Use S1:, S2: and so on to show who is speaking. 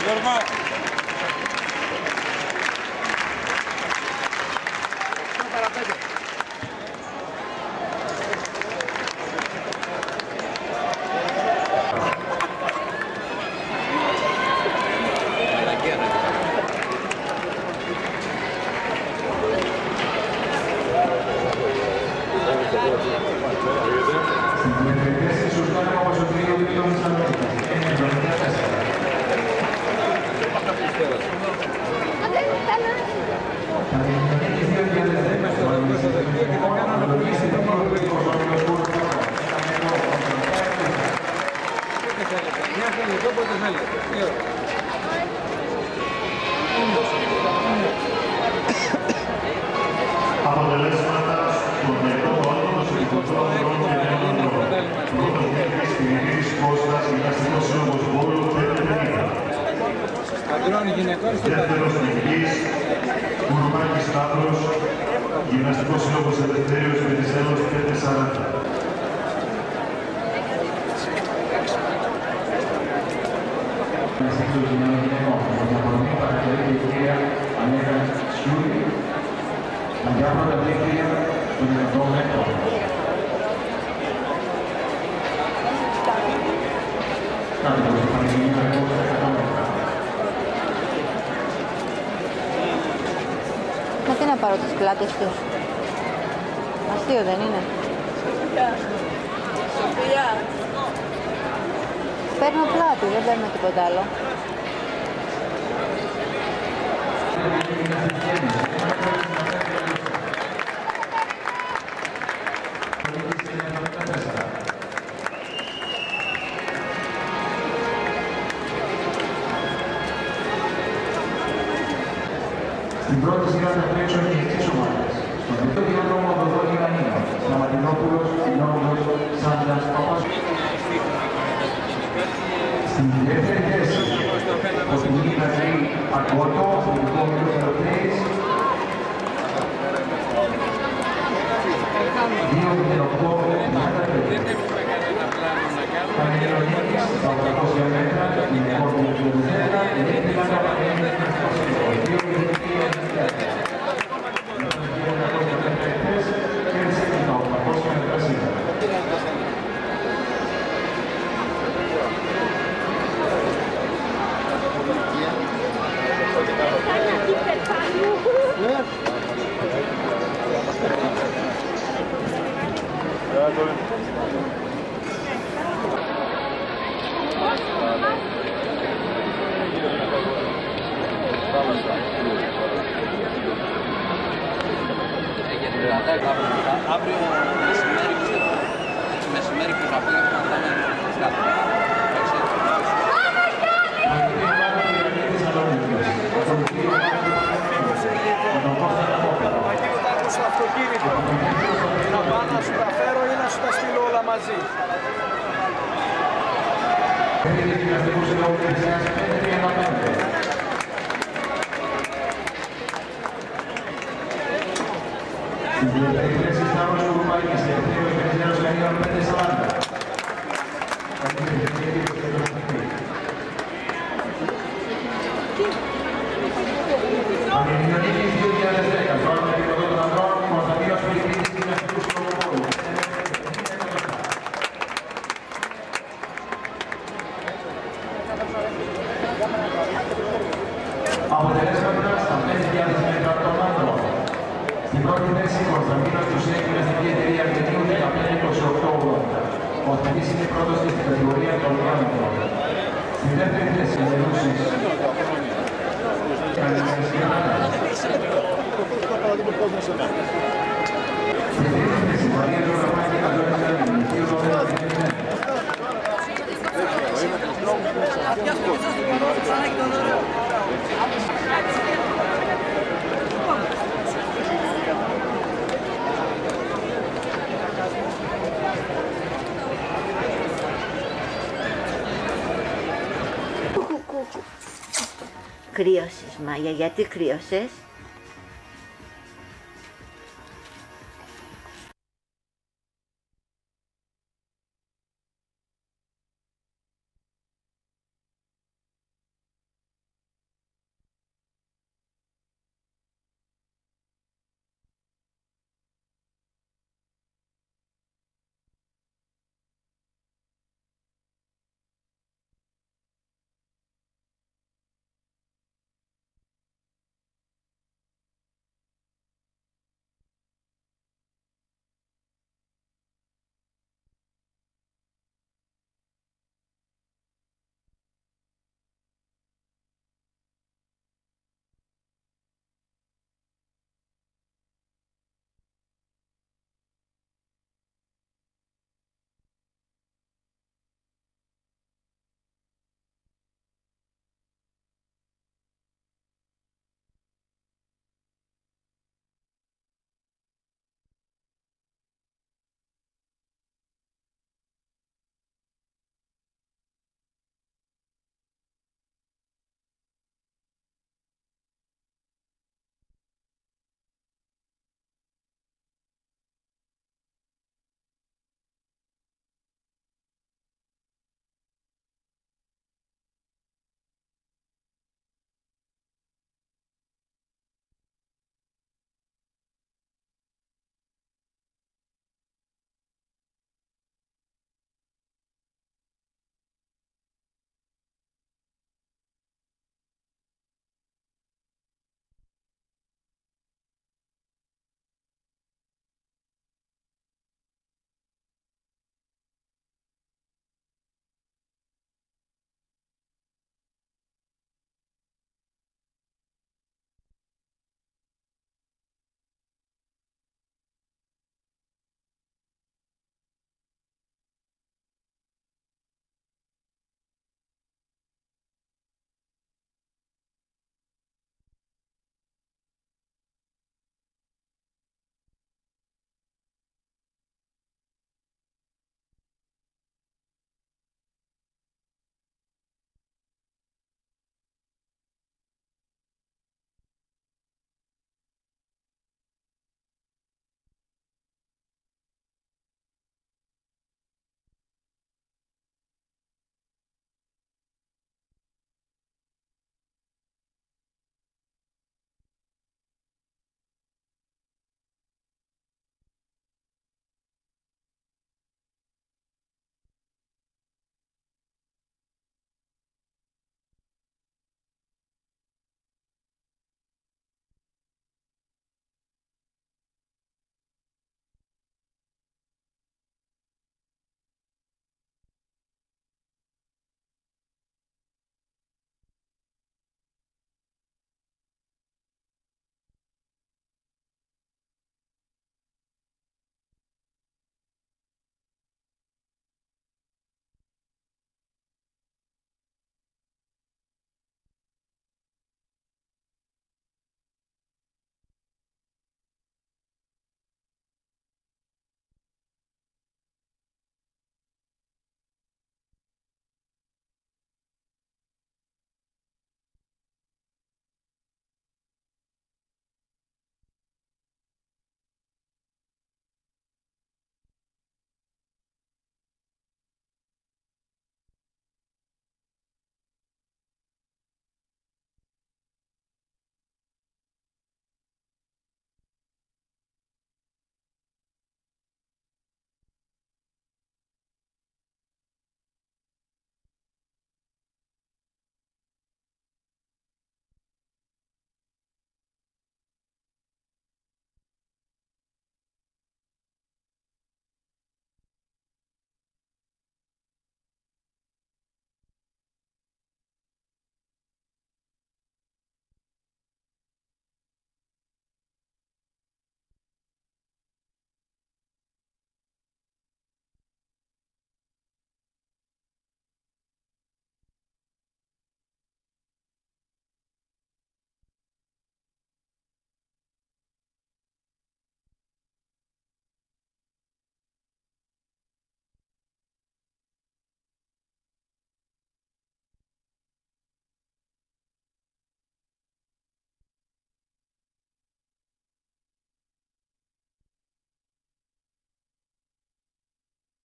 S1: Αποτελέσματα των μερικών όλων των συλλογικών χρόνων και νέων χρόνων. Πρώτος νίκης Δημήτρης Κώστας, Γυμναστικός Σύλλογος Βόλου 550. Δεύτερος νικητής Κουρμάκης Σταύρος, Γυμναστικός Σύλλογος Ελευθέριος Βενιζέλος 540.
S2: Andiamo alla tecnica con il nome tanto per fare venire le cose
S3: Μα τι να πάρω τις πλάτες τους. Αστείο δεν είναι. Παίρνω πλάτη, δεν παίρνω τίποτα άλλο.
S2: Στην πρώτη σειρά θα παίξουν οι εξής ομάδες. Στον δεύτερο διάδρομο Δοδόνη Ρανίνο, Σταματινόπουλος, Νόμουλος, Σάντας, Παπάς. Στην δεύτερη θέση, ο Τουγίνη Ναζρή Ακότο, ο Λυκόμιλος Ευρωπαίης. 2.08, Πανεγελονίκης, στα 800 μέτρα, η Λυκόμιλος Ευρωπαίης, η Λύκη
S4: Αύριο μεσημέρι και το απόγευμα θα είναι κάτω.
S5: Στο αυτοκίνητο. Να πάω να σου τα φέρω ή να σου τα στείλω όλα μαζί.
S2: Στην δεύτερη θέση Σταύρος Κουρμάκης, Ελευθέριος Βενιζέλος Κανίων 540. Πανελληνιώτικης 2010, τώρα με επίπεδο των ανδρών, Κωνσταντίνος Φιλιππίδης, Γυμναστικού Σύλλογου Βόλου. Αποτελέσματα στα 5.000 μέτρα των ανδρών. Στην πρώτη θέση, Κωνσταντίνος Τουσέκ, Γυμναστική Εταιρεία Αρκετίου 15-28-80. Ο Αθηνής είναι πρώτος στην κατηγορία των ανδρών. Στην δεύτερη θέση, ο Ελούσης. Στη τρίτη θέση, Μαρία Ζωγραφάκη, Αντώνης Γαλλίνη, 2-12-5.
S3: Κρύωσες, Μάγια, γιατί κρύωσες?